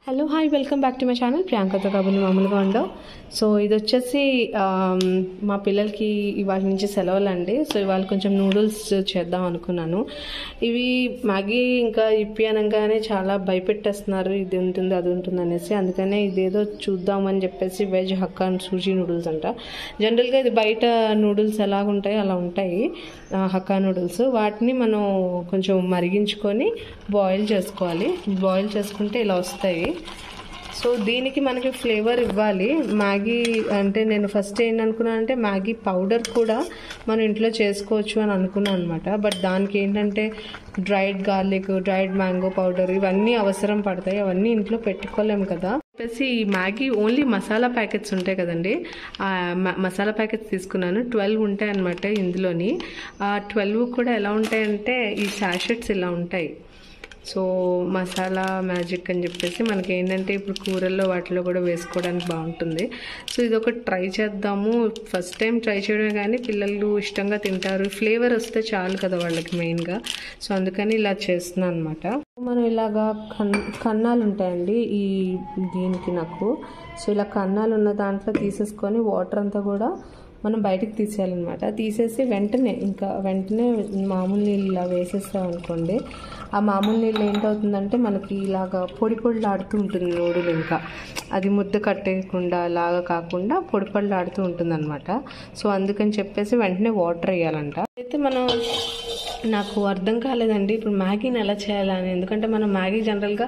Hello hi welcome back to my channel ప్రియాంకతో కబుర్లు మామూలుగా ఉండవు. సో ఇది వచ్చేసి మా పిల్లలకి ఇవాళ నుంచి సెలవులు అండి. సో ఇవాళ కొంచెం నూడిల్స్ చేద్దాం అనుకున్నాను. ఇవి మ్యాగీ ఇంకా ఇప్పి అనగానే చాలా భయపెట్టేస్తున్నారు, ఇది ఉంటుంది అది ఉంటుంది అనేసి. అందుకనే ఇదేదో చూద్దామని చెప్పేసి వెజ్ హక్కా సూజీ నూడిల్స్ అంట. జనరల్గా ఇది బయట నూడిల్స్ ఎలాగుంటాయి అలా ఉంటాయి హక్కా నూడిల్స్. వాటిని మనం కొంచెం మరిగించుకొని బాయిల్ చేసుకోవాలి. బాయిల్ చేసుకుంటే ఇలా వస్తాయి. సో దీనికి మనకి ఫ్లేవర్ ఇవ్వాలి. మ్యాగీ అంటే నేను ఫస్ట్ ఏంటనుకున్నానంటే మ్యాగీ పౌడర్ కూడా మనం ఇంట్లో చేసుకోవచ్చు అని అనుకున్నాను అనమాట. బట్ దానికి ఏంటంటే dried garlic, dried mango powder ఇవన్నీ అవసరం పడతాయి. అవన్నీ ఇంట్లో పెట్టుకోలేము కదా చెప్పేసి ఈ మ్యాగీ ఓన్లీ మసాలా ప్యాకెట్స్ ఉంటాయి కదండి, ఆ మసాలా ప్యాకెట్స్ తీసుకున్నాను. 12 ఉంటాయి అనమాట ఇందులోని. ఆ 12 కూడా ఎలా ఉంటాయంటే ఈ శాషెట్స్ ఇలా ఉంటాయి. సో మసాలా మ్యాజిక్ అని చెప్పేసి మనకి ఏంటంటే ఇప్పుడు కూరల్లో వాటిలో కూడా వేసుకోవడానికి బాగుంటుంది. సో ఇది ఒకటి ట్రై చేద్దాము. ఫస్ట్ టైం ట్రై చేయడమే కానీ పిల్లలు ఇష్టంగా తింటారు. ఫ్లేవర్ వస్తే చాలు కదా వాళ్ళకి మెయిన్గా. సో అందుకని ఇలా చేస్తున్నాను అనమాట. మనం ఇలాగా కన్నాలు ఉంటాయండి ఈ దీనికి నాకు. సో ఇలా కన్నాలు ఉన్న దాంట్లో తీసేసుకొని వాటర్ అంతా కూడా మనం బయటకు తీసేయాలన్నమాట. తీసేసి వెంటనే మామూలు నీళ్ళు ఇలా వేసేస్తాం అనుకోండి. ఆ మామూలు నీళ్ళు ఏంటవుతుందంటే మనకి ఇలాగా పొడిలాడుతూ ఉంటుంది నూడిల్. ఇంకా అది ముద్ద కట్టేయకుండా లాగా కాకుండా పొడిలాడుతూ ఉంటుంది అనమాట. సో అందుకని చెప్పేసి వెంటనే వాటర్ వేయాలంట. అయితే మనం నాకు అర్థం కాలేదండి ఇప్పుడు మ్యాగీని ఎలా చేయాలని. ఎందుకంటే మనం మ్యాగీ జనరల్గా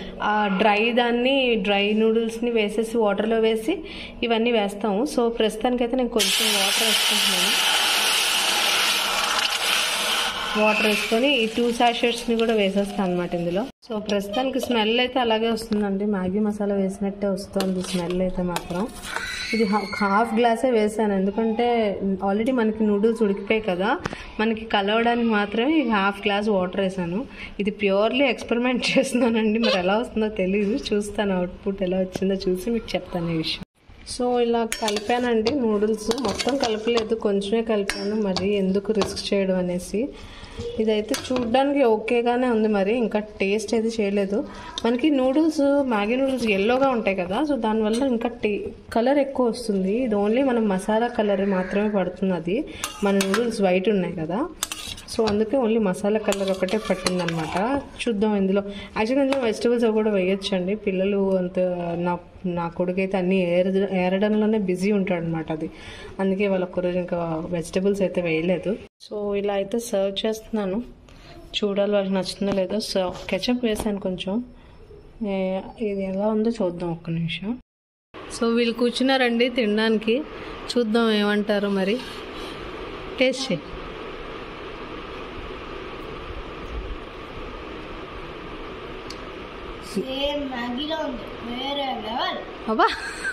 డ్రై నూడిల్స్ని వేసేసి వాటర్లో వేసి ఇవన్నీ వేస్తాము. సో ప్రస్తుతానికైతే నేను కొంచెం వాటర్ వేసుకుంటున్నాను. వాటర్ వేసుకొని ఈ 2 శాషెట్స్ని కూడా వేసేస్తాను అనమాట ఇందులో. సో ప్రస్తుతానికి స్మెల్ అయితే అలాగే వస్తుందండి, మ్యాగీ మసాలా వేసినట్టే వస్తుంది స్మెల్ అయితే మాత్రం. ఇది హాఫ్ గ్లాసే వేసాను ఎందుకంటే ఆల్రెడీ మనకి నూడిల్స్ ఉడికిపోయాయి కదా, మనకి కలవడానికి మాత్రమే హాఫ్ గ్లాస్ వాటర్ వేసాను. ఇది ప్యూర్లీ ఎక్స్పెరిమెంట్ చేస్తున్నానండి, మరి ఎలా వస్తుందో తెలియదు. చూస్తాను అవుట్పుట్ ఎలా వచ్చిందో చూసి మీకు చెప్తాను ఈ విషయం. సో ఇలా కలిపానండి నూడిల్స్, మొత్తం కలపలేదు, కొంచెమే కలిపాను. మరి ఎందుకు రిస్క్ చేయడం అనేసి. ఇదైతే చూడడానికి ఓకేగానే ఉంది, మరి ఇంకా టేస్ట్ అయితే చేయలేదు. మనకి నూడిల్స్ మ్యాగీ నూడిల్స్ ఎల్లోగా ఉంటాయి కదా, సో దానివల్ల ఇంకా కలర్ ఎక్కువ వస్తుంది. ఇది ఓన్లీ మనం మసాలా కలర్ మాత్రమే పడుతుంది, అది మన నూడిల్స్ వైట్ ఉన్నాయి కదా. సో అందుకే ఓన్లీ మసాలా కలర్ ఒకటే పట్టిందనమాట. చూద్దాం ఇందులో యాక్చువల్గా ఇందులో వెజిటబుల్స్ కూడా వేయొచ్చండి. పిల్లలు అంత నా కొడుకు అయితే అన్నీ ఏరడంలోనే బిజీ ఉంటాడు అనమాట. అది అందుకే వాళ్ళ ఒక్కరోజు ఇంకా వెజిటబుల్స్ అయితే వేయలేదు. సో ఇలా అయితే సర్వ్ చేస్తున్నాను, చూడాలి వాళ్ళకి నచ్చుతుందో లేదో. సో కెచప్ వేసాను కొంచెం, ఇది ఎలా ఉందో చూద్దాం ఒక్క నిమిషం. సో వీళ్ళు కూర్చున్నారండి తినడానికి, చూద్దాం ఏమంటారు మరి. టేస్ట్ చేయి. అబ్బా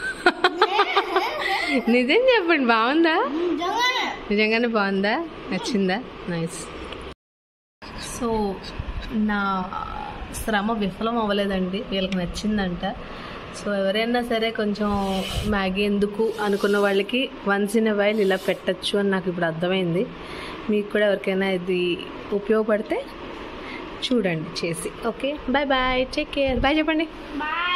నిజం చెప్పండి, బాగుందా? నిజంగానే బాగుందా? నచ్చిందా? నైస్. సో నా శ్రమ విఫలం అవ్వలేదండి, వీళ్ళకి నచ్చిందంట. సో ఎవరైనా సరే కొంచెం మ్యాగీ ఎందుకు అనుకున్న వాళ్ళకి వన్స్ ఇన్ ఎ వైల్ ఇలా పెట్టచ్చు అని నాకు ఇప్పుడు అర్థమైంది. మీకు కూడా ఎవరికైనా ఇది ఉపయోగపడితే చూడండి చేసి. Okay bye bye, take care. Bye చెప్పండి. బాయ్.